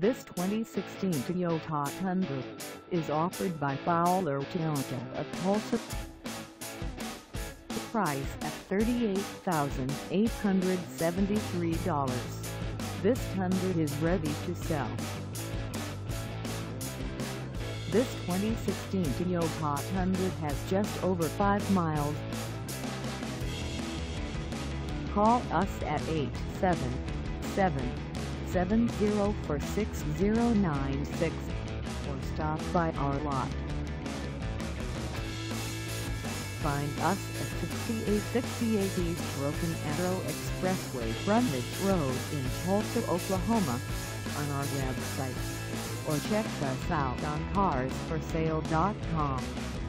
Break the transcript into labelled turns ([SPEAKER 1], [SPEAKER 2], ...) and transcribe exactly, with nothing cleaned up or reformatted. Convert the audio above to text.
[SPEAKER 1] This twenty sixteen Toyota Tundra is offered by Fowler Toyota of Tulsa. Price at thirty-eight thousand eight hundred seventy-three dollars. This Tundra is ready to sell. This twenty sixteen Toyota Tundra has just over five miles. Call us at eight seven seven, seven zero four, six zero nine six or stop by our lot. Find us at sixty-eight sixty-eight East Broken Arrow Expressway Frontage Road in Tulsa, Oklahoma on our website, or check us out on cars for sale dot com.